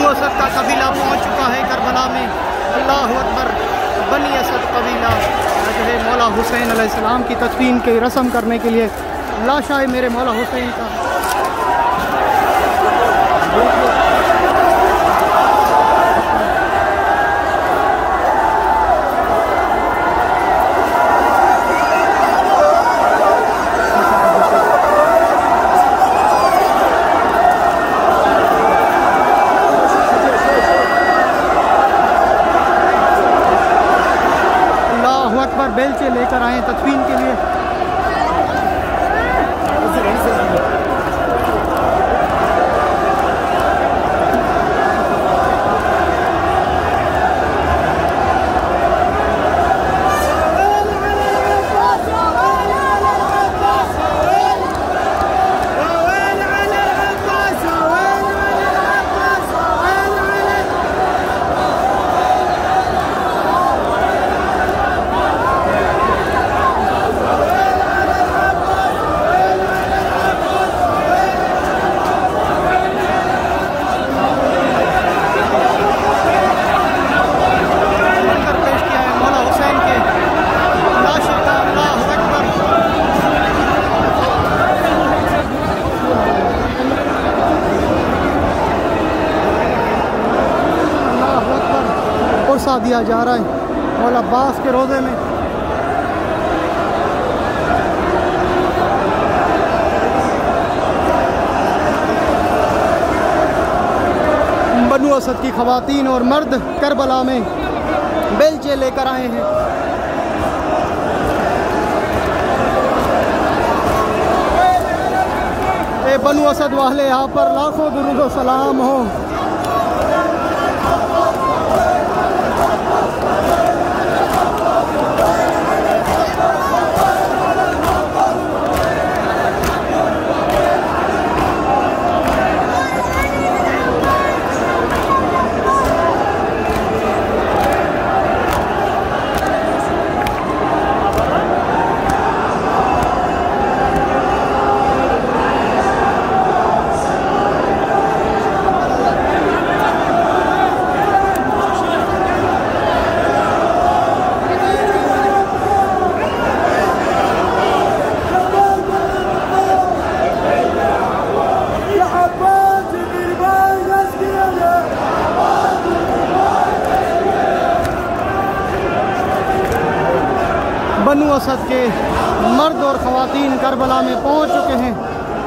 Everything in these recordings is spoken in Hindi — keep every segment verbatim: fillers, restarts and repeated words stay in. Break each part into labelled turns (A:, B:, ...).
A: बनु असद का कबीला पहुँच चुका है करबला में। अल्लाह अकबर। बनी असद कबीला जो है मौला हुसैन अलैहिस्सलाम की तदफीन की रस्म करने के लिए लाशा है मेरे मौला हुसैन का। बेलचे लेकर आए तदफीन के लिए। दिया जा रहा है मौला अब्बास के रोज़े में। बनु असद की ख़वातीन और मर्द करबला में बेलचे लेकर आए हैं। ए बनु असद वाले यहाँ पर लाखों दुरूद व सलाम हो। बनु असद के मर्द और ख़वातीन करबला में पहुंच चुके हैं।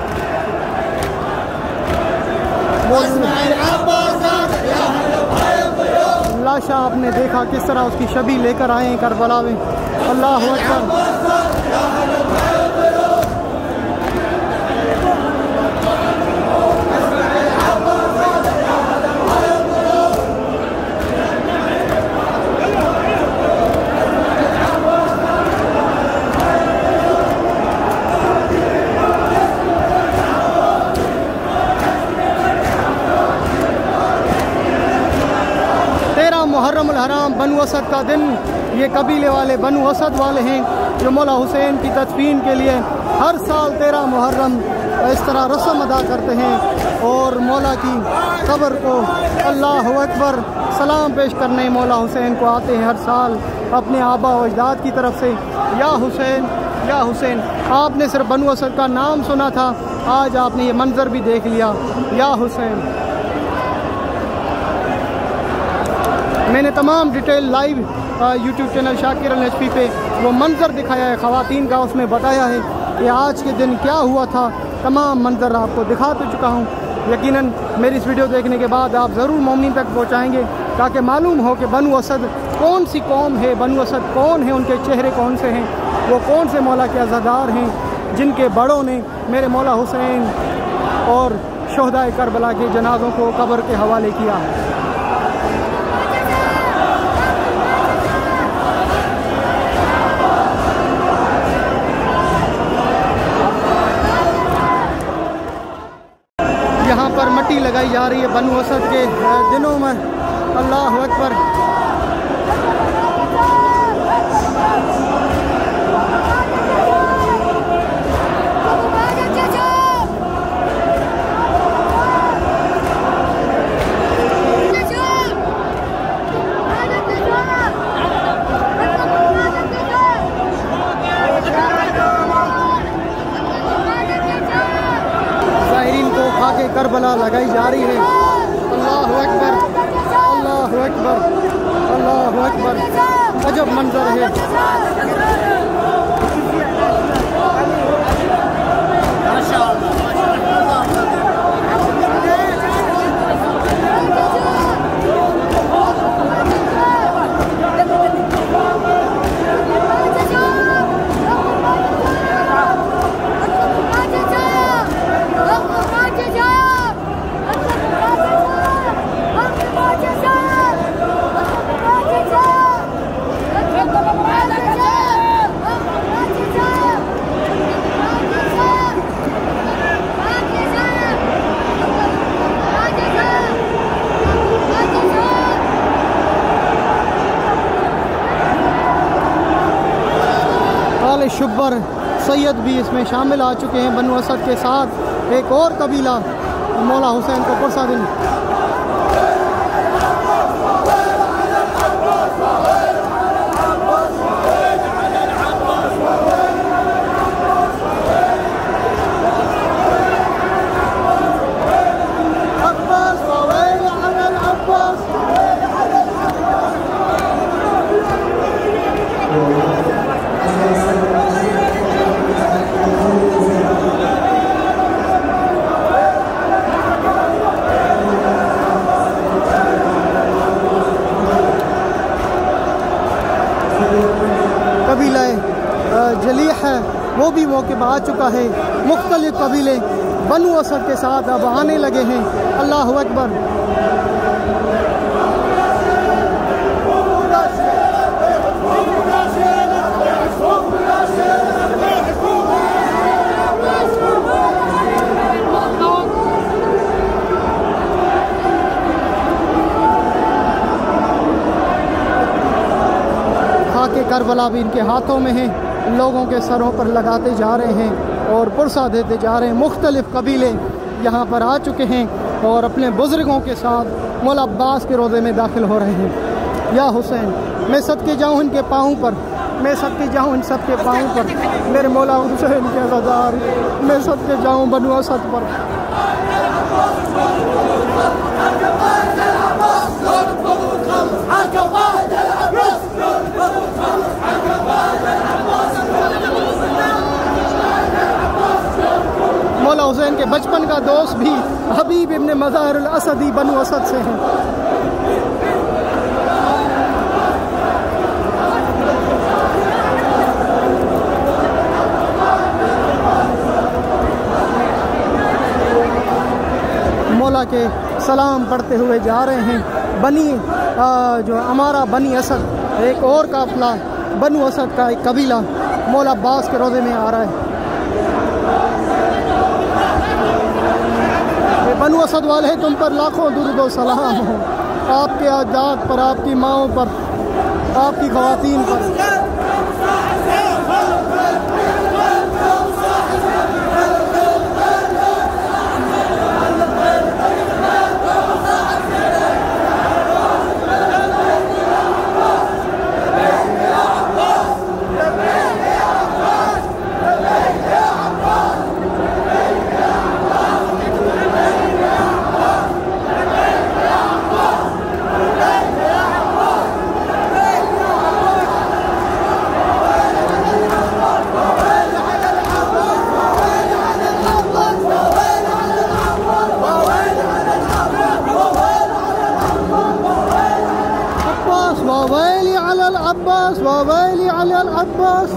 A: लाशा आपने देखा किस तरह उसकी शबी लेकर आए हैं करबला में। अल्लाह अकबर। मुहर्रम हराम बनु असद का दिन, ये कबीले वाले बनु असद वाले हैं जो मौला हुसैन की तदफीन के लिए हर साल तेरह मुहर्रम इस तरह रस्म अदा करते हैं और मौला की कब्र को अल्लाह अकबर सलाम पेश करने मौला हुसैन को आते हैं हर साल अपने आबा व अजदाद की तरफ से। या हुसैन या हुसैन। आपने सिर्फ बनु असद का नाम सुना था, आज आपने ये मंज़र भी देख लिया। या हुसैन। मैंने तमाम detail live YouTube channel Shakir H P पे वो मंज़र दिखाया है ख़वातीन का, उसमें बताया है कि आज के दिन क्या हुआ था। तमाम मंज़र आपको दिखा तो चुका हूँ। यकीनन मेरी इस वीडियो देखने के बाद आप ज़रूर मोमिन तक पहुँचाएँगे ताकि मालूम हो कि बनु असद कौन सी कौम है, बनु असद कौन है, उनके चेहरे कौन से हैं, वो कौन से मौला के अज़ादार हैं जिनके बड़ों ने मेरे मौला हुसैन और शोहदाए करबला के जनाज़ों को कब्र के हवाले किया। यहाँ पर मिट्टी लगाई जा रही है बनु असद के दिनों में। अल्लाह अकबर। लगाई जा रही है। अल्लाह अकबर, अल्लाह अकबर, अल्लाह अकबर, अजब मंजर है। शुब्बर सैयद भी इसमें शामिल आ चुके हैं। बनु असद के साथ एक और कबीला मौला हुसैन को पुरसा दिन। कबीला जलीह है वो भी मौके पर आ चुका है। मुख्तलिफ कबीले बनु असद के साथ अब आने लगे हैं। अल्लाह अकबर। खाके करबला भी इनके हाथों में है, लोगों के सरों पर लगाते जा रहे हैं और पुरसा देते जा रहे हैं। मुख्तलिफ कबीले यहाँ पर आ चुके हैं और अपने बुज़ुर्गों के साथ मौला अब्बास के रोज़े में दाखिल हो रहे हैं। या हुसैन, मैं सदके जाऊँ इनके पाँव पर, मैं सदके जाऊँ इन सब के पाँव पर, मेरे मौला हुसैन के अज़ादार, मैं सदके जाऊँ बनु असद पर। मौला हुसैन के बचपन का दोस्त भी हबीब इब्ने मज़ाहिरुल असदी बनु असद से हैं। मौला के सलाम पढ़ते हुए जा रहे हैं। बनी आ, जो हमारा बनी असद एक और काफिला बनु असद का एक कबीला मौला अब्बास के रोज़े में आ रहा है। बनु असद वाले तुम पर लाखों दुरूद व सलाम हो, आपके आजाद पर, आपकी माओं पर, आपकी ख़वातीन पर। अब्बास ववैली अलल अब्बास।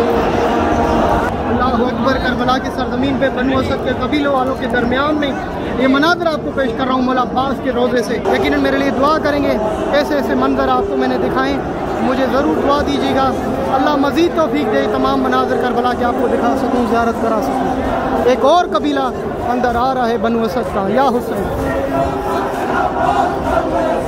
A: करबला की सरजमीन पे बनु असद के कबीलों वालों के दरमियान में ये मनाज़र आपको पेश कर रहा हूँ मौला अब्बास के रोज़े से। यकीनन मेरे लिए दुआ करेंगे, ऐसे ऐसे मंजर आपको मैंने दिखाएँ, मुझे ज़रूर दुआ दीजिएगा। अल्लाह मज़ीद तौफीक दे, तमाम मनाज़र करबला के आपको दिखा सकूँ, ज़ियारत करा सकूँ। एक और कबीला अंदर आ रहा है बनु असद का, या हुसैन।